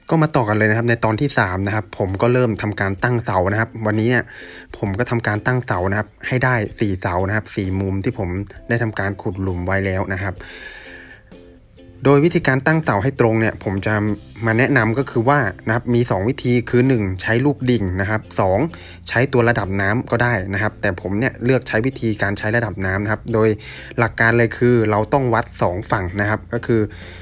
ก็มาต่อกันเลยนะครับในตอนที่3นะครับผมก็เริ่มทำการตั้งเสานะครับวันนี้เนี่ยผมก็ทำการตั้งเสานะครับให้ได้4เสานะครับ4มุมที่ผมได้ทำการขุดหลุมไว้แล้วนะครับโดยวิธีการตั้งเสาให้ตรงเนี่ยผมจะมาแนะนำก็คือว่านะครับมี2วิธีคือ1ใช้ลูกดิ่งนะครับ2ใช้ตัวระดับน้ำก็ได้นะครับแต่ผมเนี่ยเลือกใช้วิธีการใช้ระดับน้ำนะครับโดยหลักการเลยคือเราต้องวัด2ฝั่งนะครับก็คือ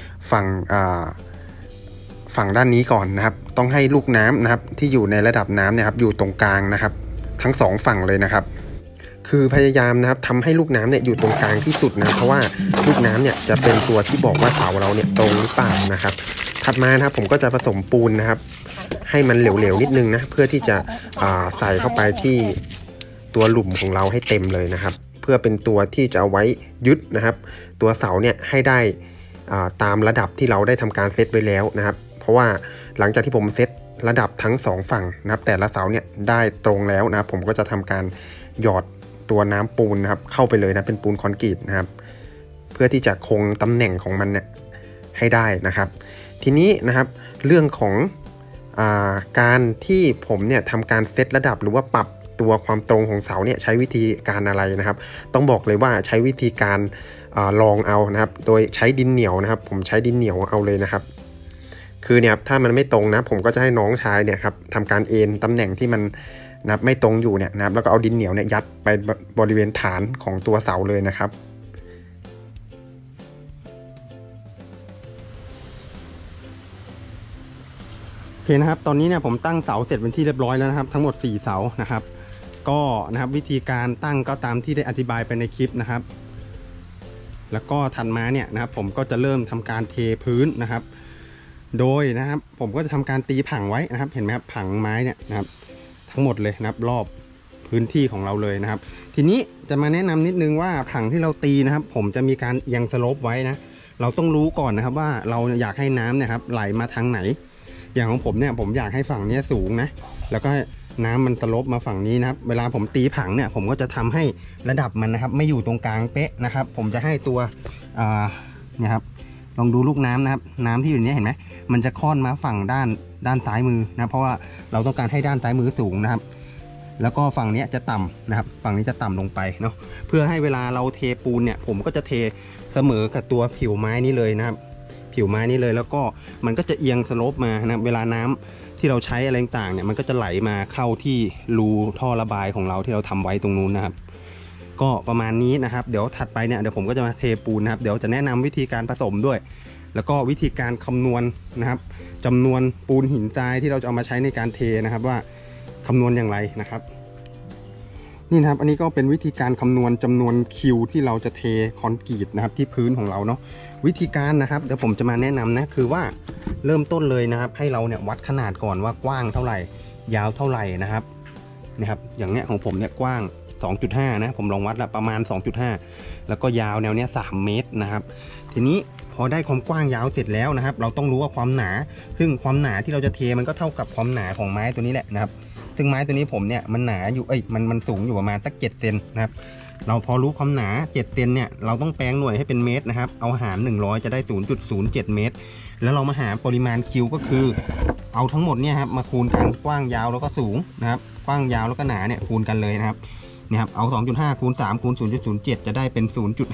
ฝั่งด้านนี้ก่อนนะครับต้องให้ลูกน้ำนะครับที่อยู่ในระดับน้ำเนี่ยครับอยู่ตรงกลางนะครับทั้ง2ฝั่งเลยนะครับคือพยายามนะครับทำให้ลูกน้ำเนี่ยอยู่ตรงกลางที่สุดนะเพราะว่าลูกน้ำเนี่ยจะเป็นตัวที่บอกว่าเสาเราเนี่ยตรงหรือเปล่านะครับถัดมานะครับผมก็จะผสมปูนนะครับให้มันเหลวๆนิดนึงนะเพื่อที่จะใส่เข้าไปที่ตัวหลุมของเราให้เต็มเลยนะครับเพื่อเป็นตัวที่จะเอาไว้ยึดนะครับตัวเสาเนี่ยให้ได้ตามระดับที่เราได้ทำการเซตไว้แล้วนะครับเพราะว่าหลังจากที่ผมเซตระดับทั้ง2ฝั่งนะครับแต่ละเสาเนี่ยได้ตรงแล้วนะครับผมก็จะทำการหยอดตัวน้ำปูนนะครับเข้าไปเลยนะเป็นปูนคอนกรีตนะครับเพื่อที่จะคงตำแหน่งของมันเนี่ยให้ได้นะครับทีนี้นะครับเรื่องของการที่ผมเนี่ยทำการเซตระดับหรือว่าปรับตัวความตรงของเสาเนี่ยใช้วิธีการอะไรนะครับต้องบอกเลยว่าใช้วิธีการลองเอานะครับโดยใช้ดินเหนียวนะครับผมใช้ดินเหนียวเอาเลยนะครับคือเนี่ยถ้ามันไม่ตรงนะผมก็จะให้น้องชายเนี่ยครับทำการเอ็นตำแหน่งที่มันนะครับไม่ตรงอยู่เนี่ยนะครับแล้วก็เอาดินเหนียวเนี่ยยัดไปบริเวณฐานของตัวเสาเลยนะครับโอเคนะครับตอนนี้เนี่ยผมตั้งเสาเสร็จเป็นที่เรียบร้อยแล้วนะครับทั้งหมด4เสานะครับก็นะครับวิธีการตั้งก็ตามที่ได้อธิบายไปในคลิปนะครับแล้วก็ถัดมาเนี่ยนะครับผมก็จะเริ่มทำการเทพื้นนะครับโดยนะครับผมก็จะทำการตีผังไว้นะครับเห็นไหมครับผังไม้เนี่ยนะครับทั้งหมดเลยนะครับรอบพื้นที่ของเราเลยนะครับทีนี้จะมาแนะนำนิดนึงว่าผังที่เราตีนะครับผมจะมีการเอียงสโลปไว้นะเราต้องรู้ก่อนนะครับว่าเราอยากให้น้ำเนี่ยครับไหลมาทางไหนอย่างของผมเนี่ยผมอยากให้ฝั่งนี้สูงนะแล้วก็น้ำมันสโลปมาฝั่งนี้นะครับเวลาผมตีผังเนี่ยผมก็จะทำให้ระดับมันนะครับไม่อยู่ตรงกลางเป๊ะนะครับผมจะให้ตัวเนี่ยครับลองดูลูกน้ำนะครับน้ำที่อยู่นี้เห็นไหมมันจะค่อนมาฝั่งด้านซ้ายมือนะเพราะว่าเราต้องการให้ด้านซ้ายมือสูงนะครับแล้วก็ฝั่งนี้จะต่ำนะครับฝั่งนี้จะต่ำลงไปเนาะเพื่อให้เวลาเราเทปูนเนี่ยผมก็จะเทเสมอกับตัวผิวไม้นี้เลยนะครับผิวไม้นี้เลยแล้วก็มันก็จะเอียงสโลปมานะเวลาน้ำที่เราใช้อะไรต่างเนี่ยมันก็จะไหลมาเข้าที่รูท่อระบายของเราที่เราทำไว้ตรงนู้นนะครับก็ประมาณนี้นะครับเดี๋ยวถัดไปเนี่ยเดี๋ยวผมก็จะมาเทปูนนะครับเดี๋ยวจะแนะนำวิธีการผสมด้วยแล้วก็วิธีการคำนวณนะครับจำนวนปูนหินทรายที่เราจะเอามาใช้ในการเทนะครับว่าคำนวณอย่างไรนะครับนี่นะครับอันนี้ก็เป็นวิธีการคำนวณจำนวนคิวที่เราจะเทคอนกรีตนะครับที่พื้นของเราเนาะวิธีการนะครับเดี๋ยวผมจะมาแนะนำนะคือว่าเริ่มต้นเลยนะครับให้เราเนี่ยวัดขนาดก่อนว่ากว้างเท่าไหร่ยาวเท่าไหร่นะครับอย่างเนี้ยของผมเนี่ยกว้าง 2.5 นะผมลองวัดละประมาณ 2.5 แล้วก็ยาวแนวเนี้ย3 เมตรนะครับทีนี้พอได้ความกว้างยาวเสร็จแล้วนะครับเราต้องรู้ว่าความหนาซึ่งความหนาที่เราจะเทมันก็เท่ากับความหนาของไม้ตัวนี้แหละนะครับซึ่งไม้ตัวนี้ผมเนี่ยมันหนาอยู่มันสูงอยู่ประมาณสัก7 เซนนะครับเราพอรู้ความหนา7 เซนเนี่ยเราต้องแปลงหน่วยให้เป็นเมตรนะครับเอาหาร100จะได้ 0.07 เมตรแล้วเรามาหาปริมาณคิวก็คือเอาทั้งหมดเนี่ยครับมาคูณกันกว้างยาวแล้วก็สูงนะครับกว้างยาวแล้วก็หนาเนี่ยคูณกันเลยนะครับเอา 2.5 คูณ 3 คูณ 0.07 จะได้เป็น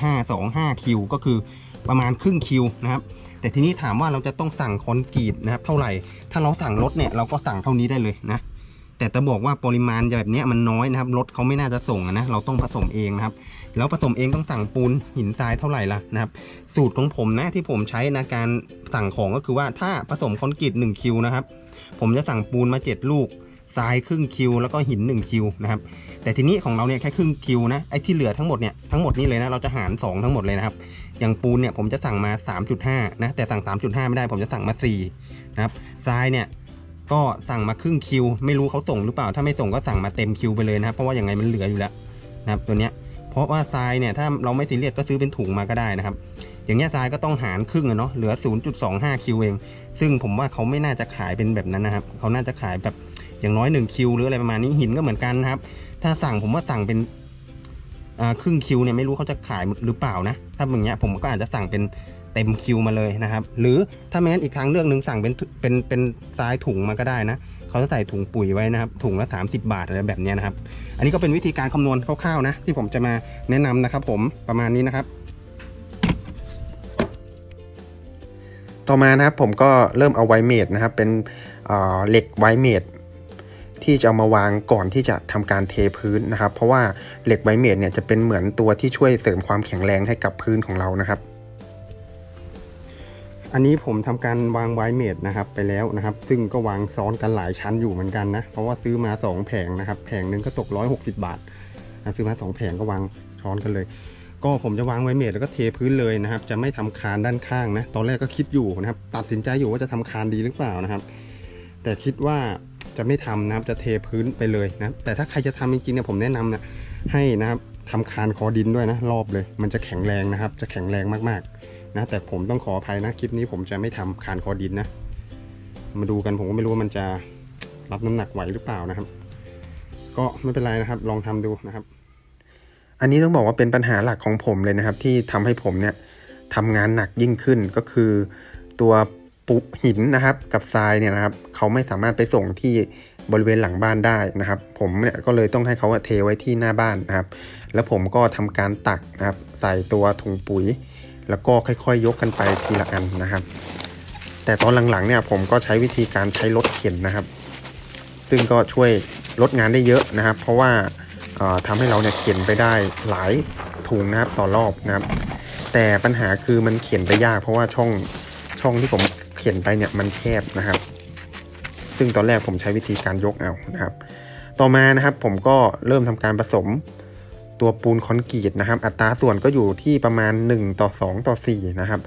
0.525 คิวก็คือประมาณครึ่งคิวนะครับแต่ทีนี้ถามว่าเราจะต้องสั่งคอนกรีตนะครับเท่าไหร่ถ้าเราสั่งรถเนี่ยเราก็สั่งเท่านี้ได้เลยนะแต่จะบอกว่าปริมาณแบบนี้มันน้อยนะครับรถเขาไม่น่าจะส่งนะเราต้องผสมเองนะครับแล้วผสมเองต้องสั่งปูนหินทรายเท่าไหร่ล่ะนะครับสูตรของผมนะที่ผมใช้ในการสั่งของก็คือว่าถ้าผสมคอนกรีต1 คิวนะครับผมจะสั่งปูนมา7 ลูกทรายครึ่งคิวแล้วก็หิน1 คิวนะครับแต่ทีนี้ของเราเนี่ยแค่ครึ่งคิวนะไอ้ที่เหลือทั้งหมดนี้เลยนะเราจะหาร2ทั้งหมดเลยนะครับอย่างปูนเนี่ยผมจะสั่งมา 3.5 นะแต่สั่ง 3.5 ไม่ได้ผมจะสั่งมา4นะครับทรายเนี่ยก็สั่งมาครึ่งคิวไม่รู้เขาส่งหรือเปล่าถ้าไม่ส่งก็สั่งมาเต็มคิวไปเลยนะครับเพราะว่าอย่างไงมันเหลืออยู่แล้วนะครับตัวเนี้ยเพราะว่าทรายเนี่ยถ้าเราไม่ซีเรียสก็ซื้อเป็นถุงมาก็ได้นะครับอย่างเงี้ยทรายก็ต้องหารครึ่งเนาะเหลือ 0.25 คิวเองซึ่งผมว่าเขาไม่น่าจะขายเป็นแบบนั้นนะครับเขาน่าจะขายแบบอย่างน้อย1 คิวหรืออะไรประมาณนี้หินก็เหมือนกันนะครับถ้าสั่งผมว่าสั่งเป็นครึ่งคิวเนี่ยไม่รู้เขาจะขายหรือเปล่านะถ้าอย่างเงี้ยผมก็อาจจะสั่งเป็นเต็มคิวมาเลยนะครับหรือถ้าแม้นอีกทางเลือกหนึ่งสั่งเป็นทรายถุงมาก็ได้นะเขาจะใส่ถุงปุ๋ยไว้นะครับถุงละ30 บาทอะไรแบบนี้นะครับอันนี้ก็เป็นวิธีการคำนวณคร่าวๆนะที่ผมจะมาแนะนำนะครับผมประมาณนี้นะครับต่อมานะครับผมก็เริ่มเอาไวเมดนะครับเป็นเหล็กไวเมดที่จะเอามาวางก่อนที่จะทำการเทพื้นนะครับเพราะว่าเหล็กไวเมดเนี่ยจะเป็นเหมือนตัวที่ช่วยเสริมความแข็งแรงให้กับพื้นของเรานะครับอันนี้ผมทำการวางไวเมดนะครับไปแล้วนะครับซึ่งก็วางซ้อนกันหลายชั้นอยู่เหมือนกันนะเพราะว่าซื้อมา2แผงนะครับแผงหนึ่งก็ตก160 บาทซื้อมา2แผงก็วางซ้อนกันเลยก็ผมจะวางไวเมดแล้วก็เทพื้นเลยนะครับจะไม่ทำคานด้านข้างนะตอนแรกก็คิดอยู่นะครับตัดสินใจอยู่ว่าจะทำคานดีหรือเปล่านะครับแต่คิดว่าจะไม่ทำนะครับจะเทพื้นไปเลยนะแต่ถ้าใครจะทำจริงๆเนี่ยผมแนะนำนะให้นะครับทำคานคอดินด้วยนะรอบเลยมันจะแข็งแรงนะครับจะแข็งแรงมากๆนะแต่ผมต้องขออภัยนะคลิปนี้ผมจะไม่ทำคานคอดินนะมาดูกันผมก็ไม่รู้ว่ามันจะรับน้ำหนักไหวหรือเปล่านะครับก็ไม่เป็นไรนะครับลองทำดูนะครับอันนี้ต้องบอกว่าเป็นปัญหาหลักของผมเลยนะครับที่ทำให้ผมเนี่ยทำงานหนักยิ่งขึ้นก็คือตัวปูหินนะครับกับทรายเนี่ยนะครับเขาไม่สามารถไปส่งที่บริเวณหลังบ้านได้นะครับผมเนี่ยก็เลยต้องให้เขาเทไว้ที่หน้าบ้านนะครับแล้วผมก็ทำการตักนะครับใส่ตัวถุงปุ๋ยแล้วก็ค่อยๆยกกันไปทีละอันนะครับแต่ตอนหลังๆเนี่ยผมก็ใช้วิธีการใช้รถเข็นนะครับซึ่งก็ช่วยลดงานได้เยอะนะครับเพราะว่าทำให้เราเนี่ยเข็นไปได้หลายถุงนะครับต่อรอบนะครับแต่ปัญหาคือมันเข็นไปยากเพราะว่าช่องที่ผมเข็นไปเนี่ยมันแคบนะครับซึ่งตอนแรกผมใช้วิธีการยกเอานะครับต่อมานะครับผมก็เริ่มทำการผสมตัวปูนคอนกรีตนะครับอัตราส่วนก็อยู่ที่ประมาณ1:2:4นะครับ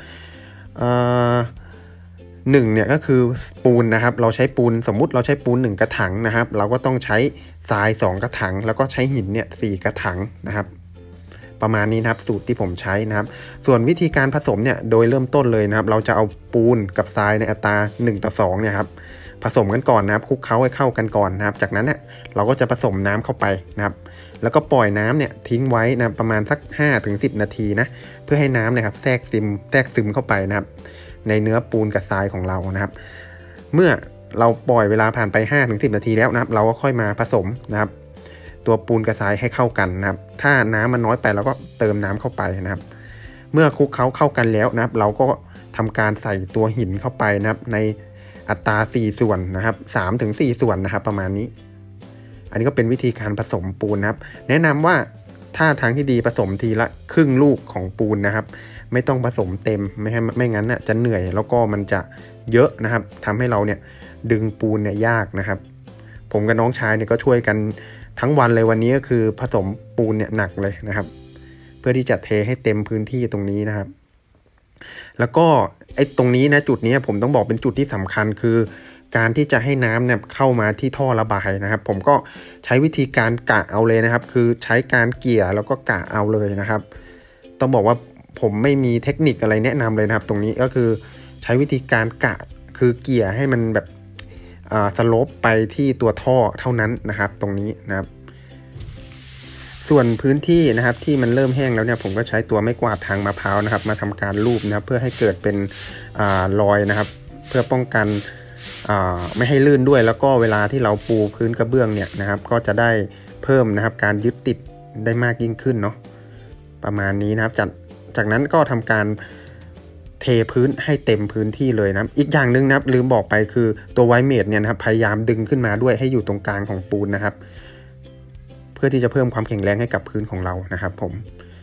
1เนี่ยก็คือปูนนะครับเราใช้ปูนสมมุติเราใช้ปูน1กระถางนะครับเราก็ต้องใช้ทราย2กระถางแล้วก็ใช้หินเนี่ย4กระถางนะครับประมาณนี้นะครับสูตรที่ผมใช้นะครับส่วนวิธีการผสมเนี่ยโดยเริ่มต้นเลยนะครับเราจะเอาปูนกับทรายในอัตรา1:2เนี่ยครับผสมกันก่อนนะครับคลุกเคล้าให้เข้ากันก่อนนะครับจากนั้นเนี่ยเราก็จะผสมน้ำเข้าไปนะครับแล้วก็ปล่อยน้ำเนี่ยทิ้งไว้นะประมาณสัก 5-10 นาทีนะเพื่อให้น้ำเนี่ยครับแทรกซึมเข้าไปนะครับในเนื้อปูนกับทรายของเรานะครับเมื่อเราปล่อยเวลาผ่านไป 5-10 นาทีแล้วนะครับเราก็ค่อยมาผสมนะครับตัวปูนกับทรายให้เข้ากันนะครับถ้าน้ำมันน้อยไปเราก็เติมน้ำเข้าไปนะครับเมื่อคลุกเข้ากันแล้วนะครับเราก็ทำการใส่ตัวหินเข้าไปนะครับในอัตรา4ส่วนนะครับ3-4ส่วนนะครับประมาณนี้อันนี้ก็เป็นวิธีการผสมปูนนะครับแนะนำว่าถ้าทางที่ดีผสมทีละครึ่งลูกของปูนนะครับไม่ต้องผสมเต็มไม่งั้นน่ะจะเหนื่อยแล้วก็มันจะเยอะนะครับทำให้เราเนี่ยดึงปูนเนี่ยยากนะครับผมกับน้องชายเนี่ยก็ช่วยกันทั้งวันเลยวันนี้ก็คือผสมปูนเนี่ยหนักเลยนะครับเพื่อที่จะเทให้เต็มพื้นที่ตรงนี้นะครับแล้วก็ไอ้ตรงนี้นะจุดนี้ผมต้องบอกเป็นจุดที่สำคัญคือการที่จะให้น้ำเนี่ยเข้ามาที่ท่อระบายนะครับผมก็ใช้วิธีการกะเอาเลยนะครับคือใช้การเกี่ยแล้วก็กะเอาเลยนะครับต้องบอกว่าผมไม่มีเทคนิคอะไรแนะนำเลยนะครับตรงนี้ก็คือใช้วิธีการกะคือเกี่ยให้มันแบบสโลปไปที่ตัวท่อเท่านั้นนะครับตรงนี้นะครับส่วนพื้นที่นะครับที่มันเริ่มแห้งแล้วเนี่ยผมก็ใช้ตัวไม้กวาดทางมะพร้าวนะครับมาทำการลูบนะครับเพื่อให้เกิดเป็นรอยนะครับเพื่อป้องกันไม่ให้ลื่นด้วยแล้วก็เวลาที่เราปูพื้นกระเบื้องเนี่ยนะครับก็จะได้เพิ่มนะครับการยึดติดได้มากยิ่งขึ้นเนาะประมาณนี้นะครับจากนั้นก็ทำการเทพื้นให้เต็มพื้นที่เลยนะอีกอย่างหนึ่งนะครับลืมบอกไปคือตัวไวเมดเนี่ยนะครับพยายามดึงขึ้นมาด้วยให้อยู่ตรงกลางของปูนนะครับเพื่อที่จะเพิ่มความแข็งแรงให้กับพื้นของเรานะครับผม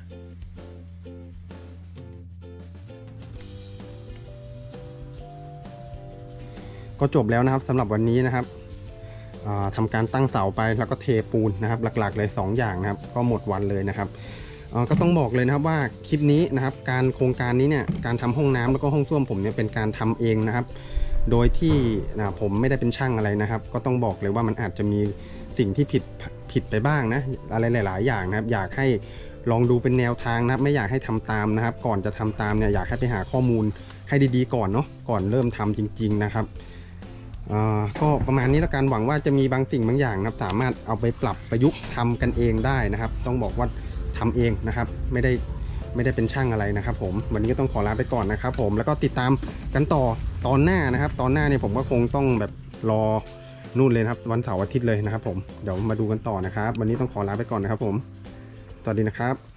ก็จบแล้วนะครับสำหรับวันนี้นะครับทำการตั้งเสาไปแล้วก็เทปูนนะครับหลักๆเลย2อย่างนะครับก็หมดวันเลยนะครับก็ต้องบอกเลยนะครับว่าคลิปนี้นะครับโครงการนี้เนี่ยการทำห้องน้ำแล้วก็ห้องส้วมผมเนี่ยเป็นการทำเองนะครับโดยที่ผมไม่ได้เป็นช่างอะไรนะครับก็ต้องบอกเลยว่ามันอาจจะมีสิ่งที่ผิดไปบ้างนะอะไรหลายๆอย่างนะครับอยากให้ลองดูเป็นแนวทางนะครับไม่อยากให้ทำตามนะครับก่อนจะทำตามเนี่ยอยากให้ไปหาข้อมูลให้ดีๆก่อนเนาะก่อนเริ่มทำจริงๆนะครับก็ประมาณนี้แล้วกันหวังว่าจะมีบางสิ่งบางอย่างนะครับสามารถเอาไปปรับประยุกต์ทำกันเองได้นะครับต้องบอกว่าทำเองนะครับไม่ได้ไม่ได้เป็นช่างอะไรนะครับผมวันนี้ก็ต้องขอลาไปก่อนนะครับผมแล้วก็ติดตามกันต่อตอนหน้านะครับตอนหน้าเนี่ยผมก็คงต้องแบบรอนู่นเลยครับวันเสาร์อาทิตย์เลยนะครับผมเดี๋ยวมาดูกันต่อนะครับวันนี้ต้องขอลาไปก่อนนะครับผมสวัสดีนะครับ